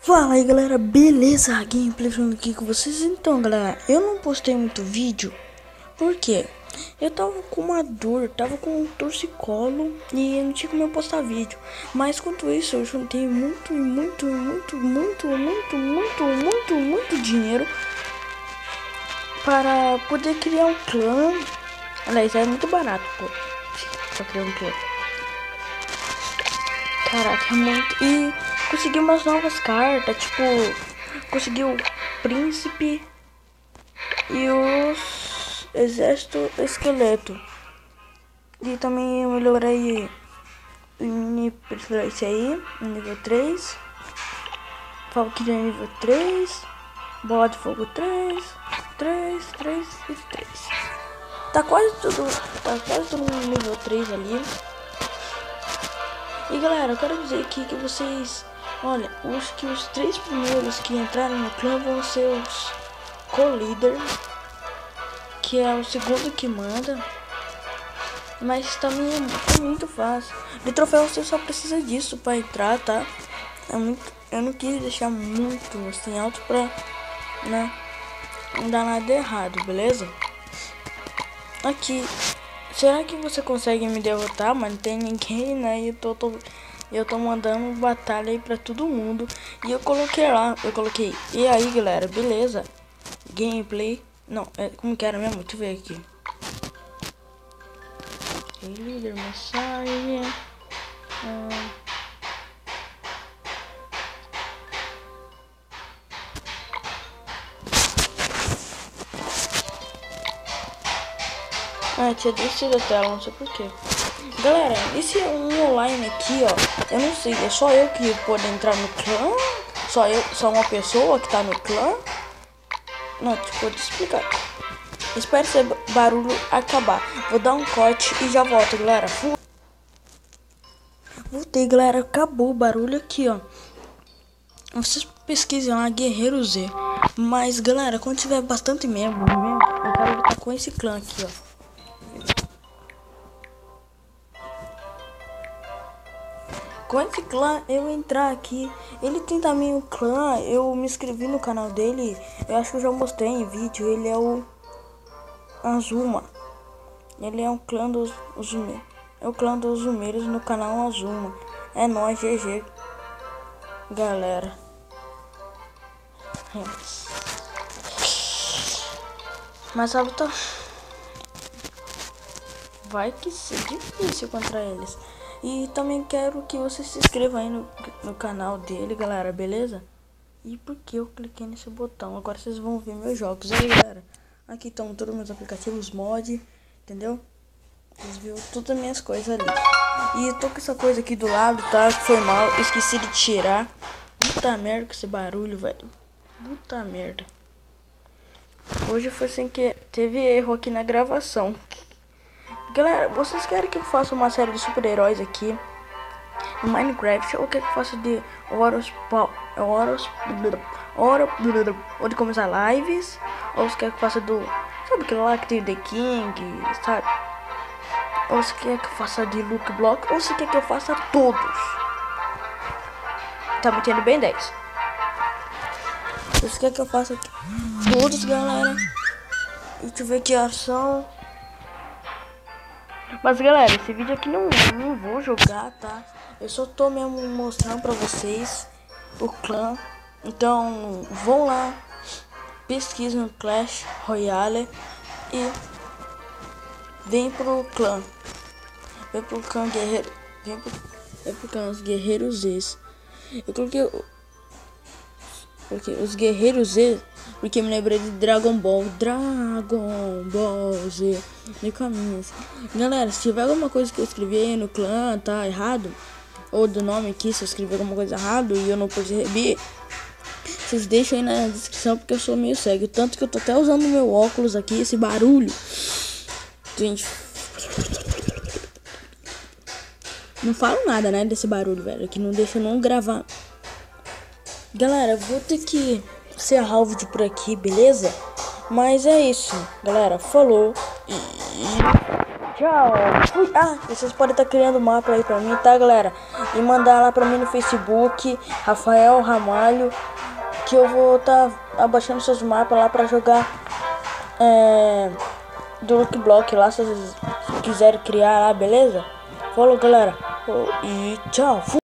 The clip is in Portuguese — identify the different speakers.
Speaker 1: Fala aí galera, beleza? Gameplay falando aqui com vocês. Então galera, eu não postei muito vídeo porque eu tava com uma dor, tava com um torcicolo e eu não tinha como eu postar vídeo. Mas quanto isso, eu juntei muito dinheiro para poder criar um clã. Aliás, é muito barato, pô, pra criar um clã. Caraca, é muito. E consegui umas novas cartas, tipo, consegui o príncipe e os exército esqueleto. E também eu melhorei esse aí, nível 3. Valkyria nível 3. Bola de fogo 3 e 3. Tá quase tudo no nível 3 ali. E galera, eu quero dizer aqui que vocês, olha, os 3 primeiros que entraram no clã vão ser os co-líder, que é o segundo que manda. Mas também é muito fácil. De troféu você só precisa disso pra entrar, tá? Eu não quis deixar muito assim alto pra, né, não dar nada errado, beleza? Aqui. Será que você consegue me derrotar? Mas não tem ninguém, né? E eu tô mandando batalha aí pra todo mundo. E eu coloquei lá, e aí galera, beleza? Gameplay. Não, como que era mesmo? Deixa eu ver aqui. Líder, mensagem. Tinha descido a tela, não sei porquê. Galera, esse é um online aqui, ó. Eu não sei, é só eu que pode entrar no clã? Só uma pessoa que tá no clã? Não, tipo, te explicar. Espero esse barulho acabar. Vou dar um corte e já volto, galera. Voltei, galera. Acabou o barulho aqui, ó. Vocês pesquisem lá, Guerreiro Z. Mas, galera, quando tiver bastante membro, eu quero lutar com esse clã aqui, ó. Com esse clã eu entrar aqui. Ele tem também o clã. Eu me inscrevi no canal dele. Eu acho que eu já mostrei em vídeo. Ele é o Azuma. Ele é um clã dos Zumeiros. É o clã dos Zumeiros no canal Azuma. É nóis, GG, galera. Mas a luta vai que ser difícil contra eles. E também quero que você se inscreva aí no canal dele, galera, beleza? E por que eu cliquei nesse botão? Agora vocês vão ver meus jogos aí, galera. Aqui estão todos meus aplicativos, mod, entendeu? Vocês viram todas as minhas coisas ali. E tô com essa coisa aqui do lado, tá? Foi mal, esqueci de tirar. Puta merda com esse barulho, velho. Puta merda. Hoje foi sem que teve erro aqui na gravação. Galera, vocês querem que eu faça uma série de super-heróis aqui no Minecraft? Ou quer que eu faça de ou de começar lives? Ou você quer que eu faça do... Sabe aquele lá que tem The King, sabe? Ou você quer que eu faça de Luke Block? Ou você quer que eu faça todos? Tá me entendendo bem, 10? Você quer que eu faça todos, galera? Deixa eu ver que ação. Mas galera, esse vídeo aqui não vou jogar, tá? Eu só tô mesmo mostrando pra vocês o clã. Então vão lá, pesquisem no Clash Royale e vem pro clã. Vem pro clã guerreiro. Vem pro clã os Guerreiros Z. Eu coloquei porque os Guerreiros Z, porque me lembrei de Dragon Ball Z de caminhos. Galera, se tiver alguma coisa que eu escrevi aí no clã tá errado, ou do nome aqui, se eu escrever alguma coisa errado e eu não percebi, vocês deixam aí na descrição, porque eu sou meio cego. Tanto que eu tô até usando meu óculos aqui, esse barulho. Gente, não falo nada, né, desse barulho, velho, que não deixa eu não gravar. Galera, vou ter que encerrar o vídeo por aqui, beleza? Mas é isso, galera. Falou e... tchau. Fui. Ah, vocês podem estar criando mapa aí pra mim, tá, galera? E mandar lá pra mim no Facebook, Rafael Ramalho, que eu vou estar abaixando seus mapas lá pra jogar do Lucky Block lá, se vocês quiserem criar lá, beleza? Falou, galera. E tchau. Fui.